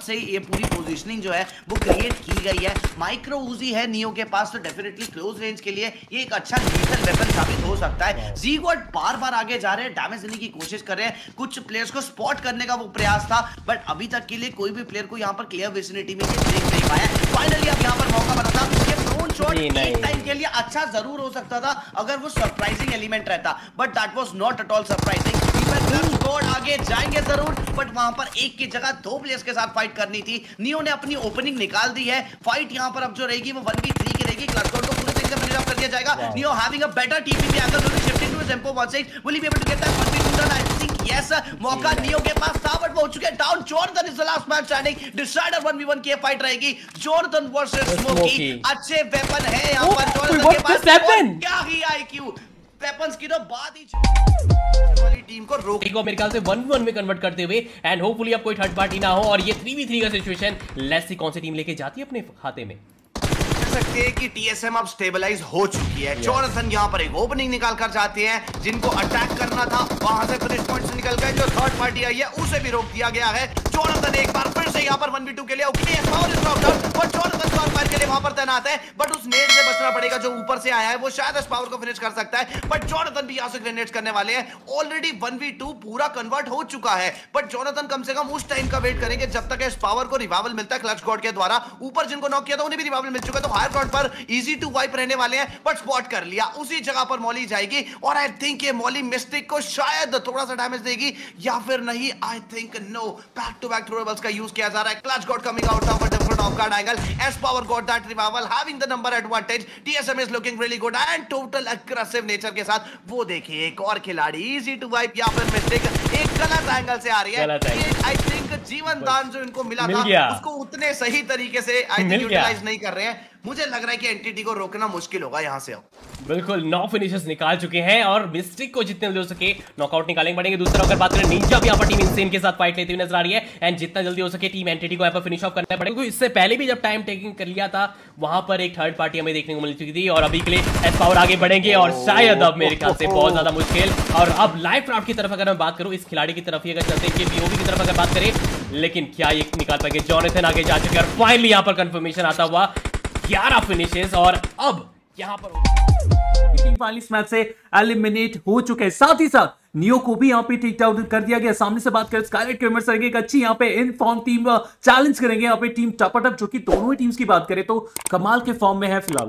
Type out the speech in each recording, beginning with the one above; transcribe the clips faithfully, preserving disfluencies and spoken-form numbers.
से ये पूरी पोजीशनिंग जो है वो क्रिएट की गई है। माइक्रो उजी है नियो के पास, तो डेफिनेटली क्लोज रेंज के लिए ये एक अच्छा लीथल वेपन साबित हो सकता है। ज़ीगोट बार बार आगे जा रहे हैं, डैमेज देने की कोशिश कर रहे हैं, कुछ प्लेयर्स को स्पॉट करने का वो प्रयास था, बट अभी तक के लिए कोई भी प्लेयर को यहाँ पर क्लियर विसिनिटी में देख नहीं पाया। फाइनली अब यहाँ पर मौका बना था, ये प्रोन शॉट एक टाइम के लिए अच्छा जरूर हो सकता था अगर वो सरप्राइजिंग एलिमेंट रहता, but that was not at all surprising. Squad आगे जाएंगे जरूर, बट वहां पर एक की जगह दो प्लेयर्स के साथ फाइट करनी थी। नियो ने अपनी ओपनिंग निकाल दी है, फाइट यहाँ पर अब जो रहेगी वो वन वी थ्री की रहेगी। क्लचगोड को पूरी तरीके से फिनिश ऑफ कर दिया जाएगा। Neo having a better TPP angle, will be shifting to his M four one six, will he be able to get that one v two done? I think yes, मौका Neo के पास था, but वो हो चुके हैं down. Jonathan is the last man standing, decider one v one की fight रहेगी। जोनाथन वर्सेस स्मोकी, अच्छे वेपन है यहाँ पर जोनाथन के पास। क्या ही आईक्यू, वेपन्स की तो बात ही वाली टीम को रोक को मेरे ख्याल से वन वन में कन्वर्ट करते हुए, एंड होपफुली अब कोई थर्ड पार्टी ना हो और ये थ्री वी थ्री का सिचुएशन। लेट्स सी कौन सी टीम लेके जाती है अपने खाते में। सकते हैं कि टीएसएम अब स्टेबलाइज हो चुकी है। जोनाथन यहाँ पर एक ओपनिंग निकाल कर जाते हैं, जिनको अटैक करना था वहां से फिनिश पॉइंट से निकल गए। जो थर्ड पार्टी आई है उसे भी रोक दिया गया है। जोनाथन एक बार फिर से यहाँ पर वन वी टू के लिए okay Power is knocked out, और जोनाथन स्पावर फायर के लिए वहां पर तैनात है, बट उस नेट से बचना पड़ेगा जो ऊपर से आया है। वो शायद स्पावर को फिनिश कर सकता है, बट जोनाथन भी यहाँ से ग्रेनेड्स करने वाले हैं। ऑलरेडी वन वी टू पूरा कन्वर्ट हो चुका है, बट जोनाथन कम से कम उस टाइम का वेट करेंगे जब तक स्पावर को रिवाइवल मिलता है क्लच गॉड के द्वारा। ऊपर जिनको नॉक किया था उन्हें भी रिवाइवल मिल चुका है, तो हायर ग्राउंड पर इजी टू वाइप रहने वाले हैं, बट स्पॉट कर लिया। उसी जगह पर मॉली जाएगी, और आई थिंक ये मॉली मिस्टिक को शायद थोड़ा सा डैमेज देगी या फिर नहीं। I think no, back to back throwables का यूज किया जा रहा है। Clutch God coming out of a different off guard angle, S Power got that revival, having the number advantage. TSM is looking really good and total aggressive nature के साथ। वो देखिए एक और खिलाड़ी इजी टू वाइप या फिर mistake एक गलत एंगल से आ रही है। ये आई थिंक जीवन दान जो इनको मिला मिल था उसको उतने सही तरीके से आई थिंक यूटिलाइज नहीं कर रहे हैं। मुझे लग रहा है कि एंटिटी को रोकना मुश्किल होगा यहाँ से। अब बिल्कुल नौ फिनिशर्स निकाल चुके हैं और मिस्टिक को जितने जल्दी हो सके नॉकआउट निकालेंगे पड़ेंगे। दूसरा अगर बात करें निंजा भी यहाँ पर टीम इनसेन के साथ फाइट लेती हुई नजर आ रही है, एंड जितना जल्दी हो सके टीम एंटिटी को यहाँ पर फिनिश ऑफ करना पड़ेगा। इससे पहले भी जब टाइम टेकिंग कर लिया था वहां पर एक थर्ड पार्टी हमें देखने को मिल चुकी थी, और अभी के लिए एस पावर आगे बढ़ेंगे और शायद अब मेरे ख्याल से बहुत ज्यादा मुश्किल। और अब लाइव क्राउड की तरफ अगर मैं बात करूं, इस खिलाड़ी की तरफ ही अगर चलते हैं पीओवी की तरफ अगर बात करें, लेकिन क्या ये निकाल पाएंगे? जोनाथन आगे जा चुके हैं और फाइनली यहाँ पर कंफर्मेशन आता हुआ ग्यारह फिनिशेस, और अब यहाँ पर टीम फाइनली इस मैच से एलिमिनेट हो चुके हैं। साथ ही साथ नियो को भी यहाँ पे टेक डाउन कर दिया गया। सामने से बात करें स्काईलाइट गेमर्स रहेंगे एक अच्छी यहाँ पे इन फॉर्म टीम चैलेंज करेंगे यहाँ पे टीम टपाटप, जो कि दोनों ही टीम्स की बात करें तो कमाल के फॉर्म में है फिलहाल।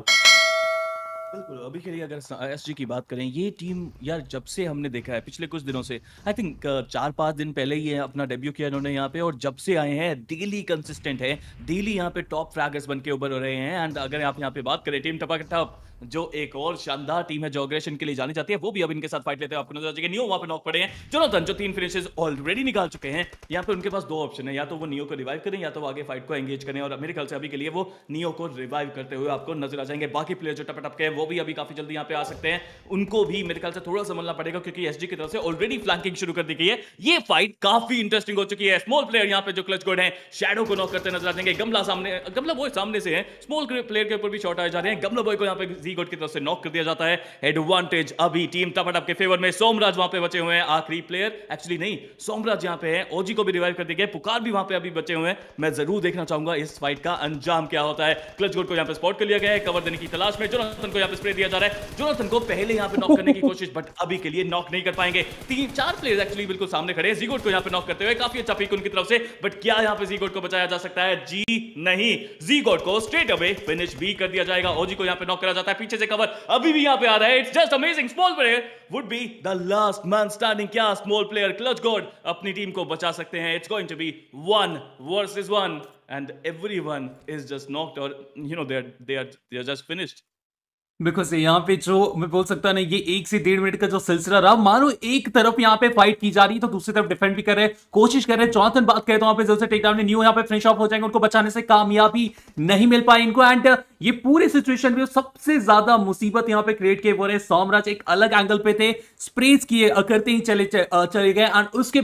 बिल्कुल, अभी के लिए अगर एसजी की बात करें, ये टीम यार जब से हमने देखा है पिछले कुछ दिनों से, आई थिंक चार पांच दिन पहले ही अपना डेब्यू किया इन्होंने यहाँ पे, और जब से आए हैं डेली कंसिस्टेंट है, डेली यहाँ पे टॉप फ्रैगर्स बन के उभर रहे हैं। एंड अगर आप यहाँ पे बात करें टीम टपाटप, जो एक और शानदार टीम है जो अग्रेशन के लिए जानी चाहती है, वो भी अब इनके साथ फाइट लेते हैं। आपको नजर आ जाएगा नियो वहां पे नॉक पड़े हैं। जोनाथन जो तीन फिनिशेस ऑलरेडी निकाल चुके हैं, यहाँ पे उनके पास दो ऑप्शन है, या तो वो नियो को रिवाइव करें या तो वो आगे फाइट को एंगेज करें, और मेरे ख्याल से अभी के लिए वो नियो को रिवाइव करते हुए आपको नजर आ जाएंगे। बाकी प्लेयर जो टपटप के हैं वो भी अभी काफी जल्दी यहाँ पे आ सकते हैं, उनको भी मेरे ख्याल से थोड़ा संभलना पड़ेगा, क्योंकि एसजी की तरफ से ऑलरेडी फ्लैंकिंग शुरू कर दी गई है। ये फाइट काफी इंटरेस्टिंग हो चुकी है। स्मॉल प्लेयर यहाँ पे जो क्लच गॉड है शैडो को नॉक करते नजर आ जाएंगे। गमला सामने, गमला बॉय सामने से है, स्मॉल प्लेयर के ऊपर भी शॉट आए जा रहे हैं। गमला बॉय को यहाँ पे ज़ीगोट की तरफ से नॉक दिया जाता है। एडवांटेज अभी टीम टपाटप के फेवर में। सोमराज वहां पे बचे हुए हैं, आखिरी प्लेयर एक्चुअली नहीं, सोमराज यहां पे है। ओजी को भी रिवाइव कर दिया गया, पुकार भी वहां पे अभी बचे हुए हैं। मैं जरूर देखना चाहूंगा इस फाइट का अंजाम क्या होता है। क्लच गॉड को यहां पे स्पॉट कर लिया गया है, कवर देने की तलाश में। जोनाथन को यहां पे स्प्रे दिया जा रहा है। जोनाथन को पहले यहां पे नॉक करने की कोशिश, बट अभी के लिए नॉक नहीं कर पाएंगे। तीन चार प्लेयर्स एक्चुअली बिल्कुल सामने खड़े हैं। ज़ीगोट को यहां पे नॉक करते हुए काफी अच्छा पिक उनकी तरफ से, बट क्या यहां पे ज़ीगोट को बचाया जा सकता है? जी नहीं, ज़ीगोट को स्ट्रेट अवे फिनिश भी कर दिया जाएगा। ओजी को यहां पे नॉक करा जाता है, पीछे से कवर अभी भी यहां पे आ रहा है। It's just amazing. Small player would be the last man standing. क्या स्मॉल प्लेयर क्लच गॉड अपनी टीम को बचा सकते हैं? It's going to be one versus one and everyone is just knocked, और you know they are they are they are just finished. Because यहाँ पे जो मैं बोल सकता ना, ये एक से डेढ़ मिनट का जो सिलसिला रहा, मानो एक तरफ यहाँ पे फाइट की जा रही है तो दूसरी तरफ डिफेंड भी कर रहे हैं, कोशिश कर रहे हैं। जोनाथन बात करें तो वहां पे जल्द से टेक डाउन, न्यू यहाँ पे फिनिश ऑफ हो जाएंगे, उनको बचाने से कामयाबी नहीं मिल पाई इनको। एंड ये पूरे सिचुएशन में सबसे ज्यादा मुसीबत यहाँ पे क्रिएट किए वो रहे सोमराज। एक अलग एंगल पे थे, स्प्रेज किए करते ही चले चले गए, एंड उसके बाद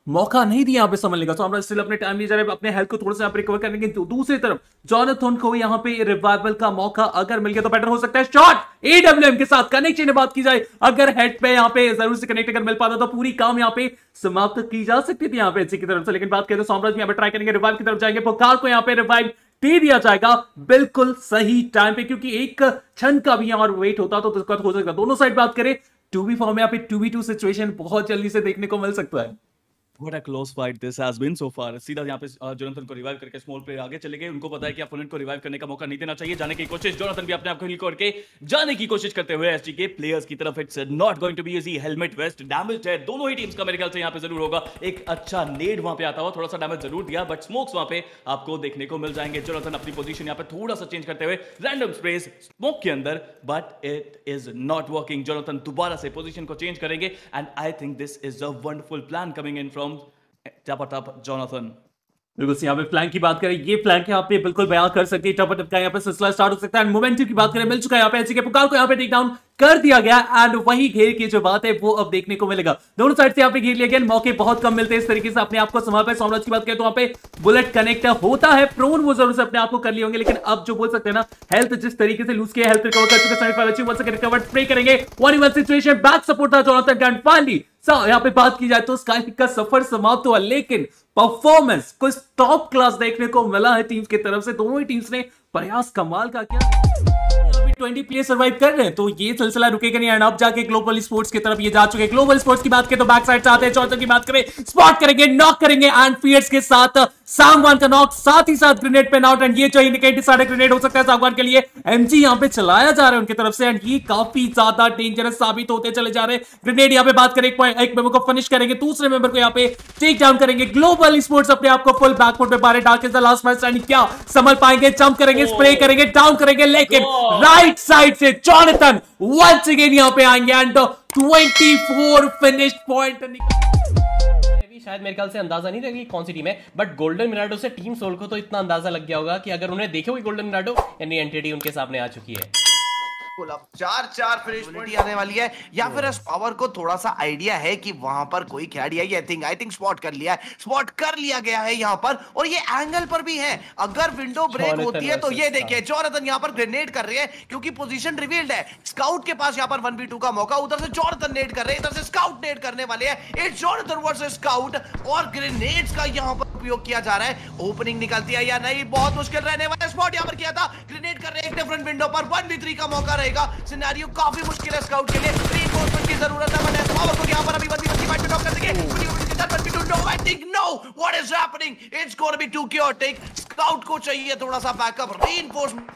मौका नहीं दिया यहाँ पे समझने का। सोमराज स्टिल अपने टाइम लिए जा रहे हैं, अपने हेल्थ को थोड़ा सा यहाँ पे रिकवर करने के। तो दूसरी तरफ जॉनथन को यहाँ पे रिवाइवल का मौका अगर मिल गया तो बेटर हो सकता है। शॉट एडब्ल्यूएम के साथ कनेक्शन बात की जाए, अगर हेड पे यहाँ पे जरूर से कनेक्ट अगर मिल पाता तो पूरी काम यहाँ पे समाप्त की जा सकती थी यहाँ पे एचजी की तरफ से। लेकिन बात करें तो सोमराज यहाँ पे ट्राई करेंगे, रिवाइव की तरफ जाएंगे, पुकार को यहाँ पे रिवाइव दे दिया जाएगा बिल्कुल सही टाइम पे, क्योंकि एक क्षण का भी यहाँ वेट होता तो दिक्कत हो सकता। दोनों साइड बात करें टू बी फॉर्म में यहाँ पे टू बी टू सिचुएशन बहुत जल्दी से देखने को मिल सकता है। What a close fight this has been so far. सीधा यहाँ पे जोनाथन को रिवाइव करके स्मॉल प्लेयर आगे चले गए। उनको पता है कि अपोनेंट को रिवाइव करने का मौका नहीं देना चाहिए। जाने की कोशिश, जोनाथन भी अपने आप को हील करके जाने की कोशिश करते हुए एसजी के प्लेयर्स की तरफ। It's not going to be easy. Helmet vest damage है दोनों ही टीम्स का, मेरे ख्याल से यहाँ पे जरूर होगा। एक अच्छा नेड वहां पे आता हुआ, थोड़ा सा डैमेज जरूर दिया, बट स्मोक्स वहां पे आपको देखने को मिल जाएंगे। जोनाथन अपनी पोजीशन यहाँ पे थोड़ा सा चेंज करते हुए रैंडम स्प्रेस स्मोक के अंदर, but it is not working. Jonathan दोबारा से पोजीशन को चेंज करेंगे and I think this is a wonderful plan coming in from टप टप जोनाथन। बिल्कुल यहाँ पे प्लान की बात करें, ये प्लान के यहाँ पे बिल्कुल बयान कर सकते हैं। टप टप का यहाँ पे सिलसिला स्टार्ट हो सकता है। मोमेंटम की बात करें, मिल चुका है यहाँ पे एचजी के पुकार को यहाँ पे टेक डाउन कर दिया गया एंड वही घेर की जो बात है वो अब देखने को मिलेगा। दोनों साइड से यहाँ पे घेर लिया गया, मौके बहुत कम मिलते हैं इस तरीके से अपने आप को संभाल पाए। सोमराज की बात करें तो वहाँ पे बुलेट कनेक्ट होता है, प्रोन वो जरूर से अपने आप को कर लिए होंगे, लेकिन अब जो बोल सकते हैं ना हेल्थ जिस तरीके से लूज किया, हेल्थ रिकवर कर चुके, रिकवर स्प्रे करेंगे। One one situation, back support था जोनाथन का। फाइनली यहाँ पे बात की जाए तो स्काई किक का सफर समाप्त हुआ, लेकिन परफॉर्मेंस कुछ टॉप क्लास देखने को मिला है टीम्स की तरफ से। दोनों ही टीम्स ने प्रयास कमाल का किया। ट्वेंटी प्लेयर सर्वाइव कर रहे हैं तो ये सिलसिला रुकेगा नहीं एंड अब जाके ग्लोबल स्पोर्ट्स की तरफ ये जा चुके हैं। ग्लोबल स्पोर्ट्स की बात करें तो बैक साइड से आते हैं। चौथे की बात करें, स्पॉट करेंगे, नॉक करेंगे एंड फीयर्स के साथ सांगवान का नॉक, साथ ही साथ ग्रेनेड पे नॉट एंड ये जो इंडिकेट साढ़े ग्रेनेड हो सकता है सांगवान के लिए। एमजी यहाँ पे चलाया जा रहा है उनकी तरफ से एंड ये काफी ज्यादा डेंजरस साबित होते चले जा रहे हैं। ग्रेनेड यहाँ पे बात करें, एक, एक मेंबर को फिनिश करेंगे, दूसरे मेंबर को यहाँ पे टेक डाउन करेंगे। ग्लोबल स्पोर्ट्स अपने आप को फुल बैकफुट पे बारे Dark is the last match and क्या संभल पाएंगे? जंप करेंगे, स्प्रे करेंगे, डाउन करेंगे, लेकिन राइट साइड से जोनाथन वंस अगेन यहाँ पे आएंगे and twenty four finished point. शायद मेरे ख्याल से अंदाजा नहीं रहेगी कौन सी टीम है, बट गोल्डन मिराडो से टीम सोल को तो इतना अंदाजा लग गया होगा कि अगर उन्हें देखे हुए गोल्डन मिराडो यानी एंटिटी उनके सामने आ चुकी है। अब चार चार फिनिश आने वाली है या फिर इस पावर को थोड़ा सा आइडिया है कि वहां पर कोई खिलाड़ी है। I think I think spot कर लिया है, स्पॉट कर लिया गया है यहाँ पर और ये एंगल पर भी है। अगर विंडो ब्रेक होती है तो ये देखिए जोनाथन यहाँ पर ग्रेनेड कर रहे हैं क्योंकि पोजीशन रिवील्ड है। स्काउट के पास यहाँ पर वन बी टू का मौका, उधर से जोनाथन नेड कर रहे हैं, इधर से स्काउट नेड करने वाले हैं। इट्स जोनाथन वर्सेस स्काउट और ग्रेनेड्स का यहाँ पर उपयोग किया जा रहा है। ओपनिंग निकलती है या नहीं, बहुत मुश्किल रहने वाला। स्पॉट यहाँ पर किया था, ग्रेनेड कर रहे हैं एक डिफरेंट विंडो पर, वन बी थ्री का मौका रहेगा। सिनेरियो काफी मुश्किल है स्काउट के लिए, रीइंफोर्समेंट की जरूरत है। बट पावर को यहां पर अभी वन वी वन की फाइट में नॉक कर देंगे। One v two no I think no what is happening, it's gonna be too chaotic। Scout को चाहिए थोड़ा सा बैकअप, रीइंफोर्समेंट।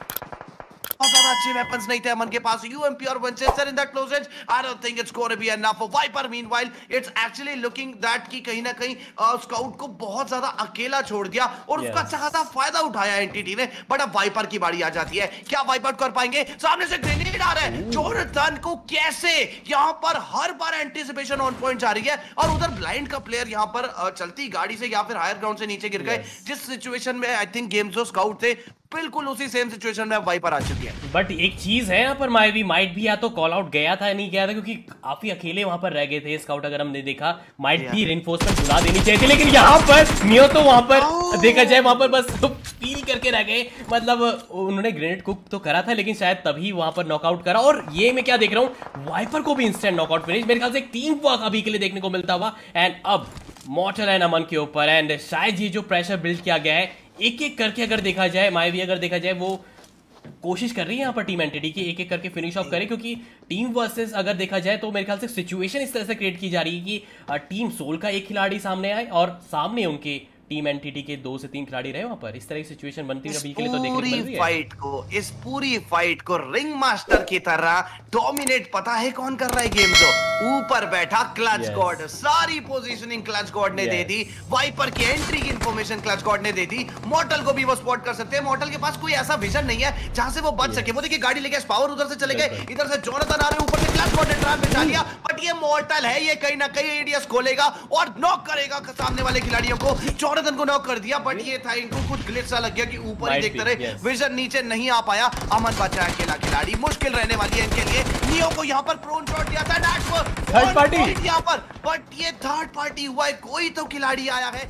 बहुत ज्यादा अच्छे वेपन्स नहीं थे अमन के पास। यूएमपी और Winchester in that close range, I don't think it's gonna be enough for Viper. Meanwhile it's actually looking that कि कहीं ना कहीं स्काउट को बहुत ज्यादा अकेला छोड़ दिया और उसका अच्छा खासा फायदा उठाया एनटीटी ने। बट अब वाइपर की बारी आ जाती है, क्या वाइपर कर पाएंगे? सामने से ग्रेनेड आ रहा है, जोनाथन को कैसे यहाँ पर हर बार एंटीसिपेशन ऑन पॉइंट जा रही है और उधर ब्लाइंड का प्लेयर यहाँ पर चलती गाड़ी से या फिर हायर ग्राउंड से नीचे गिर गए। जिस सिचुएशन में आई थिंक गेम्स जो स्काउट थे बिल्कुल उसी सेम सिचुएशन में वाइपर आ चुकी है। बट एक चीज है यहाँ पर, माइट माइट भी या तो कॉल आउट गया था या नहीं गया था क्योंकि काफी अकेले वहां पर रह गए थे स्काउट। अगर हमने देखा माइट भी रेनफोर्समेंट बुला देनी चाहिए थी, लेकिन यहाँ पर नियो तो वहां पर देखा जाए वहां पर बस फील करके रह गए। मतलब उन्होंने ग्रेनेड कुक तो करा था लेकिन शायद तभी वहां पर नॉकआउट करा। और ये मैं क्या देख रहा हूँ, वाइपर को भी इंस्टेंट नॉकआउट फिनिश मेरे ख्याल से एक टीम वर्क अभी के लिए देखने को मिलता हुआ। एंड अब मॉर्टल एंड अमन के ऊपर एंड शायद ये जो प्रेशर बिल्ड किया गया है एक एक करके अगर देखा जाए, माई भी अगर देखा जाए वो कोशिश कर रही है यहाँ पर टीम एंटिटी की एक एक करके फिनिश ऑफ करे, क्योंकि टीम वर्सेस अगर देखा जाए तो मेरे ख्याल से सिचुएशन इस तरह से क्रिएट की जा रही है कि टीम सोल का एक खिलाड़ी सामने आए और सामने उनके टीम एंटिटी के दो से तीन खिलाड़ी रहे वहां पर। इस तरह की सिचुएशन बनती है अभी के लिए तो देखने को मिल रही है। फाइट को इस पूरी फाइट को रिंग मास्टर की तरह डोमिनेट पता है कौन कर रहा है गेम को? ऊपर बैठा क्लच गॉड। सारी पोजीशनिंग क्लच गॉड ने दे दी, वाइपर की एंट्री की इंफॉर्मेशन क्लच गॉड ने दे दी। मॉर्टल को भी वो स्पॉट कर सकते हैं। मॉर्टल के पास कोई ऐसा विजन नहीं है जहां से वो बच सके। वो देखिए गाड़ी लेके पावर उधर से चले गए, इधर से जोनाथन आ रहे, ऊपर से क्लच गॉड ने ट्रैप में डाल दिया। बट ये मॉर्टल है, ये कहीं ना कहीं एडीएस खोलेगा और नॉक करेगा सामने वाले खिलाड़ियों को। जॉनथन को नॉक कर दिया, बट ये था इनको कुछ ग्लिच सा लग गया कि ऊपर ही देखते रहे, विजन नीचे नहीं आ पाया। अमन बचा अकेला खिलाड़ी, मुश्किल रहने वाली है इनके लिए। नियो को यहाँ पर प्रोन शॉट दिया था डैश पर, थर्ड पार्टी यहाँ पर, बट ये थर्ड पार्टी हुआ है, कोई तो खिलाड़ी आया है।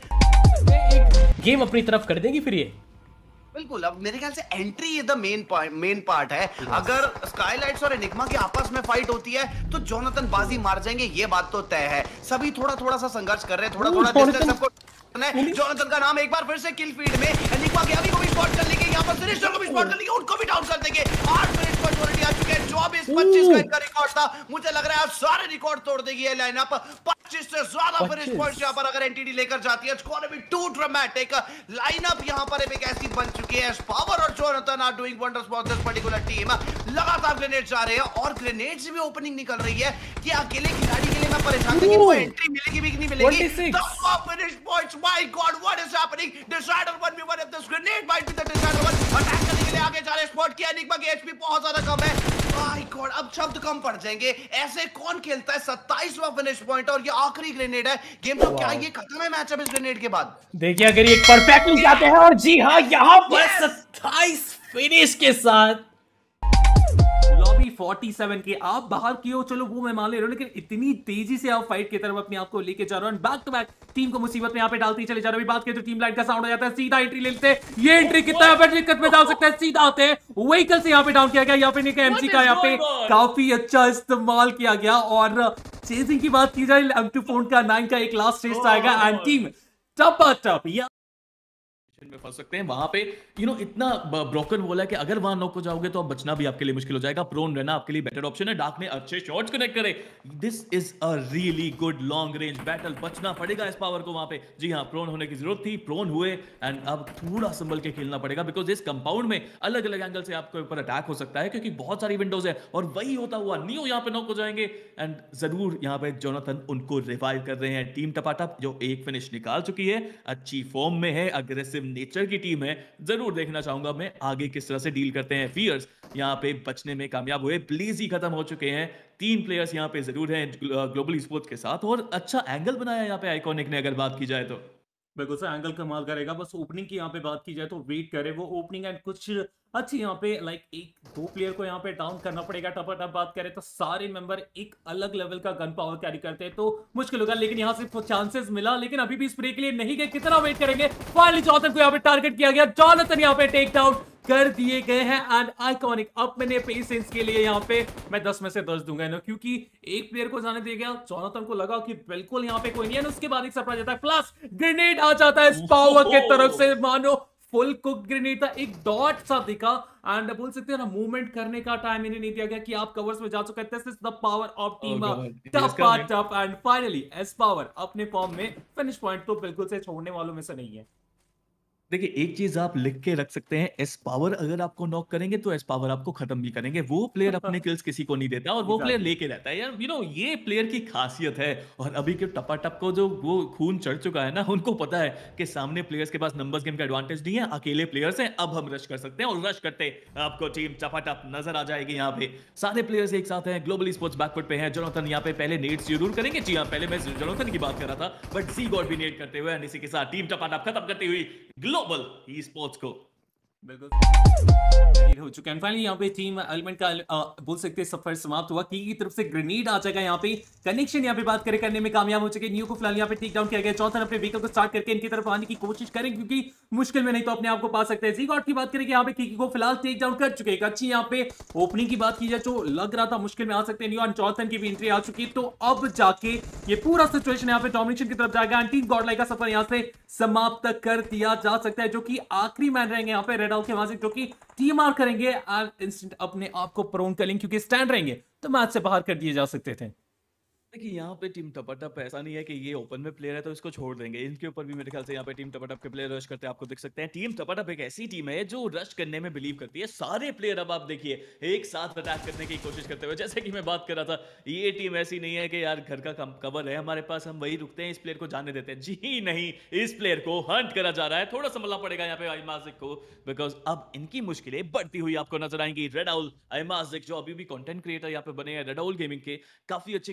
गेम अपनी तरफ कर देंगी फिर ये। बिल्कुल, अब मेरे ख्याल से entry the main main part है। अगर स्काईलाइट्स और एनिग्मा की आपस में फाइट होती है तो जोनाथन बाजी मार जाएंगे, ये बात तो तय है। सभी थोड़ा थोड़ा सा संघर्ष कर रहे हैं, थोड़ा थोड़ा डिस्टेंस सबको। जोनाथन का नाम एक बार फिर से किल फीड में, एनिग्मा के अभी को भी स्पॉट कर लेंगे, यहाँ पर सिनिस्टर को भी स्पॉट कर लेंगे, उनको भी डाउन कर देंगे। आठ मिनट पर ऑलरेडी आ चुके हैं, चौबीस पच्चीस का इनका रिकॉर्ड था। मुझे लग रहा है सारे रिकॉर्ड तोड़ देगी ये लाइनअप। पच्चीस से ज्यादा फिनिश पॉइंट्स यहाँ पर अगर एनटीडी लेकर जाती है, स्कोर भी टू ड्रामेटिक लाइनअप यहाँ पर एक ऐसी बन चुकी है। पावर और Jonathan are doing wonders for this particular team. लगातार ग्रेनेड जा रहे हैं और ग्रेनेड से भी ओपनिंग निकल रही है कि अकेले खिलाड़ी के लिए मैं परेशान हूं कि वो एंट्री मिलेगी भी नहीं मिलेगी। Finish points, my god what is happening. Decider one v one, if this grenade might be the decider one. Attack करने के लिए आगे जा रहे, स्पॉट किया, एनिग्मा की एचपी बहुत ज्यादा कम है। माय गॉड, अब शब्द कम पड़ जाएंगे। ऐसे कौन खेलता है? सत्ताईसवां फिनिश पॉइंट और ये आखिरी ग्रेनेड है। गेम तो क्या ये खत्म है मैच अब इस ग्रेनेड के बाद? देखिए अगर ये परफेक्टली जाते हैं और जी हां यहां पर सत्ताईस फिनिश के साथ लॉबी सैंतालीस के आप बाहर की हो, चलो वो मैं मान ले रहा हूं, लेकिन इतनी तेजी से आप फाइट की तरफ अपने आप को लेके जा रहे हो, बैक टू बैक टीम को मुसीबत में यहाँ पे डालती चले जा रहे हो। बात करें तो टीम लाइट का साउंड हो जाता है, सीधा एंट्री ले लेते हैं। ये एंट्री कितना यहाँ पर दिक्कत में डाल सकता है, सीधा आते हैं व्हीकल से यहाँ पे डाउन किया गया। यहाँ पे नहीं एमसी का यहाँ पे काफी अच्छा इस्तेमाल किया गया। और चेजिंग की बात की जाए, एम टू फोन का नाइन का एक लास्ट चेस आएगा एंड टीम टप टप या में फंस सकते हैं। वहां पे यू नो इतना ब्रोकन बोला है कि अगर वहां नॉक हो जाओगे तो अब बचना भी आपके लिए मुश्किल हो जाएगा। प्रोन रहना आपके लिए बेटर ऑप्शन है। डार्क ने अच्छे शॉट्स कनेक्ट करे। This is a really good long range battle. बचना पड़ेगा इस पावर को वहां पे। जी हाँ, प्रोन होने की जरूरत थी, प्रोन हुए एंड अब थोड़ा संभल के खेलना पड़ेगा बिकॉज इस कंपाउंड में अलग अलग एंगल से आपके ऊपर अटैक हो सकता है क्योंकि बहुत सारी विंडोज है। और वही होता हुआ नियो यहाँ पे नॉक हो जाएंगे एंड जरूर यहाँ पे जोनाथन उनको रिवाइव कर रहे हैं। टीम टपाटप जो एक फिनिश निकाल चुकी है, अच्छी फॉर्म में है, अग्रेसिव नेचर की टीम है। जरूर देखना चाहूंगा मैं आगे किस तरह से डील करते हैं। फियर्स यहां पे बचने में कामयाब हुए, ब्लेज ही खत्म हो चुके हैं। तीन प्लेयर्स यहां पे जरूर हैं ग्लोबल स्पोर्ट्स के साथ और अच्छा एंगल बनाया यहां पे आइकॉनिक ने अगर बात की जाए तो। बिल्कुल से एंगल कमाल करेगा। बस ओपनिंग की यहाँ पे बात की जाए तो वेट करे वो ओपनिंग एंड कुछ अच्छी यहाँ पे लाइक एक दो प्लेयर को यहाँ पे डाउन करना पड़ेगा। टप टप बात करें तो सारे मेंबर एक अलग लेवल का गन पावर कैरी करते हैं तो मुश्किल होगा, लेकिन यहाँ से चांसेस मिला लेकिन अभी भी स्प्रे के लिए नहीं गए। कितना वेट करेंगे? फाइनली जोनाथन को यहाँ पे टारगेट किया गया। जोनाथन यहाँ पे टेक डाउन कर दिए गए हैं एंड आइकॉनिक अपने पेशेंस के लिए यहाँ पे मैं दस में से दस दूंगा ना, क्योंकि एक प्लेयर को जाने दे गया। जोनाथन को लगा कि बिल्कुल यहाँ पे कोई नहीं है, उसके बाद एक सरप्राइज आता है, प्लस ग्रेनेड आ जाता है पावर के तरफ से। मानो फुल कुक ग्रेनेड था, एक डॉट सा दिखा एंड बोल सकते हैं ना मूवमेंट करने का टाइम इन्हें नहीं दिया गया कि आप कवर्स में जा चुके हैं। This is the power of team टप टप एंड फाइनली एस पावर अपने फॉर्म में फिनिश पॉइंट तो बिल्कुल से छोड़ने वालों में से नहीं है। देखिए एक चीज आप लिख के रख सकते हैं, एस पावर अगर आपको नॉक करेंगे तो एस पावर आपको खत्म भी करेंगे। वो प्लेयर अपने किल्स किसी को नहीं देता और वो प्लेयर लेके रहता है यार। यू नो ये प्लेयर की खासियत है। और अभी के टपाटप को जो वो खून चढ़ चुका है ना, उनको पता है कि सामने प्लेयर्स के पास नंबर्स गेम का एडवांटेज नहीं है, अकेले प्लेयर्स हैं। अब हम रश कर सकते हैं और रश करते आपको टीम टपाटप नजर आ जाएगी। यहाँ पे सारे प्लेयर्स एक साथ हैं, ग्लोबल स्पोर्ट्स बैकफुट पे हैं। जोनाथन यहाँ पे पहले नेट्स जरूर करेंगे। जी हाँ, पहले मैं जोनाथन की बात कर रहा था बट सी गॉड भी नेट करते हुए इसी के साथ टीम टपाटप खत्म करती हुई ग्लोबल ई स्पोर्ट्स को बिल्कुल हो चुका है। फाइनली यहाँ पे टीम एलिमेंट का आ, बोल सकते हैं सफर समाप्त हुआ। की की तरफ से ग्रेनेड आ जाएगा। यहाँ पे कनेक्शन यहाँ पे बात करें करने में कामयाब हो चुके। न्यू को फिलहाल यहाँ पे टेक डाउन किया गया। चौथा अपने व्हीकल को स्टार्ट करके इनकी तरफ आने की कोशिश करें क्योंकि मुश्किल में नहीं तो अपने आप को पा सकते हैं। ज़ीगॉट की बात करें कि यहाँ पे की को फिलहाल टेक डाउन कर चुके हैं। अच्छी यहाँ पे ओपनिंग की बात की जाए जो लग रहा था मुश्किल में आ सकते हैं। न्यू एंड चौथन की भी एंट्री आ चुकी तो अब जाके ये पूरा सिचुएशन यहाँ पे डोमिनेशन की तरफ जाएगा। टीम गॉडलाइक का सफर यहाँ से समाप्त कर दिया जा सकता है, जो कि आखिरी मैन रहेंगे यहाँ पे रेड आउट के वहां से, जो कि टीम आर करेंगे एंड इंस्टेंट अपने आप को प्रोन करेंगे क्योंकि स्टैंड रहेंगे तो मैच से बाहर कर दिए जा सकते थे। देखिए यहाँ पे टीम टपाटप ऐसा नहीं है कि ये ओपन में प्लेयर है तो इसको छोड़ देंगे। इनके ऊपर भी मेरे ख्याल से यहाँ पे टीम टपाटप के प्लेयर रश करते हैं, आपको देख सकते हैं। टीम टपाटप एक ऐसी टीम है जो रश करने में बिलीव करती है। सारे प्लेयर अब आप देखिए एक साथ अटैक करने की कोशिश करते हुए, जैसे कि मैं बात कर रहा था, ये टीम ऐसी नहीं है कि यार घर का कवर है हमारे पास, हम वही रुकते हैं, इस प्लेयर को जाने देते हैं। जी नहीं, इस प्लेयर को हंट करा जा रहा है। थोड़ा संभलना पड़ेगा यहाँ पे आइमाजिक को बिकॉज अब इनकी मुश्किलें बढ़ती हुई आपको नजर आएंगी। रेड आउल आइमाजिक जो अभी भी कंटेंट क्रिएटर यहाँ पे बने हैं रेड आउल गेमिंग के, काफी अच्छे कंटेंट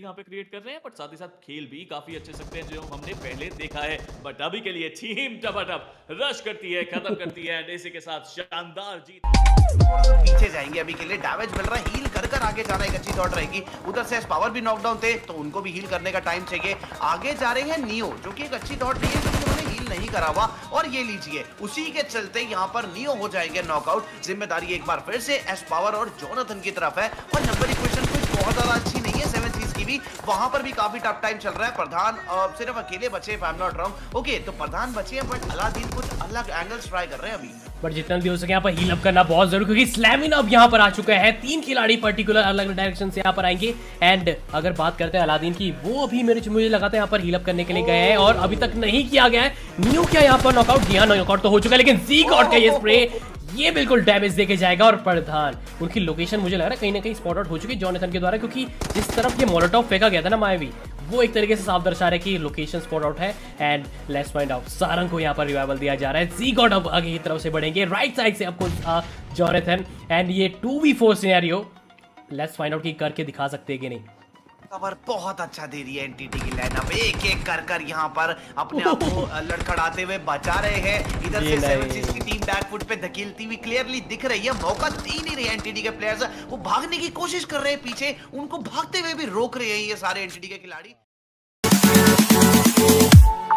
यहाँ पे क्रिएट कर रहे हैं, बट साथ ही साथ खेल भी काफी अच्छे सकते हैं जो हमने पहले देखा है। बट अभी के लिए टीम टपाटप रश करती है, खत्म करती है, इसी के साथ शानदार जीत। पीछे जाएंगे अभी के लिए, डैमेज मिल रहा है, हील कर कर आगे जाना एक अच्छी थॉट रहेगी। उधर से पावर भी नॉकडाउन थे तो उनको भी हील करने का टाइम चाहिए। आगे जा रहे हैं नियो, जो कि एक अच्छी थॉट नहीं है क्योंकि उन्होंने हील नहीं करा हुआ। और ये लीजिए, उसी के चलते यहाँ पर नियो हो जाएंगे नॉकआउट। जिम्मेदारी एक बार फिर से एस पावर और जोनाथन की तरफ है। और नंबर इक्वेशन कुछ बहुत ज्यादा अच्छी नहीं है, सेवन चीज की भी वहां पर भी काफी टफ टाइम चल रहा है। प्रधान सिर्फ अकेले बचे, if I am not wrong. Okay, तो प्रधान बचे हैं, बट अलादीन कुछ अलग एंगल्स ट्राई कर रहे हैं अभी। बट जितना भी हो सके यहाँ पर हील अप करना बहुत जरूरी, क्योंकि स्लैमिन अब यहाँ पर आ चुका है। तीन खिलाड़ी पर्टिकुलर अलग अलग डायरेक्शन से यहाँ पर आएंगे। एंड अगर बात करते हैं अलादीन की, वो अभी मेरे मुझे लगा था यहाँ पर हील अप करने के लिए गए हैं और अभी तक नहीं किया गया है। नियो क्या यहाँ पर नॉकआउट? जी हाँ, नॉकआउट तो हो चुका है, लेकिन जी गॉड का ये स्प्रे ये बिल्कुल डैमेज देके जाएगा। और प्रधान, उनकी लोकेशन मुझे लग रहा है कहीं ना कहीं स्पॉट आउट हो चुकी है जोनाथन के द्वारा, क्योंकि जिस तरफ ये मोलोटॉव फेंका गया था ना मायावी, वो एक तरीके से साफ दर्शा रहा है कि लोकेशन स्पॉट आउट है। And let's find out, Sarang को यहाँ पर रिवाइवल दिया जा रहा है। जी गॉड अब आगे की तरफ से बढ़ेंगे, राइट साइड से आपको जोनाथन। एंड ये two v four scenario, let's find out कि करके दिखा सकते हैं कि नहीं। कवर बहुत अच्छा दे रही है एनटीटी की लाइनअप, एक एक कर कर यहाँ पर अपने आप को लड़खड़ाते हुए बचा रहे हैं। इधर से सेवन चीज की टीम बैकफुट पे धकेलती हुई क्लियरली दिख रही है, मौका दे नहीं रही एनटीटी के प्लेयर्स। वो भागने की कोशिश कर रहे हैं पीछे, उनको भागते हुए भी रोक रहे हैं ये सारे एनटीटी के खिलाड़ी।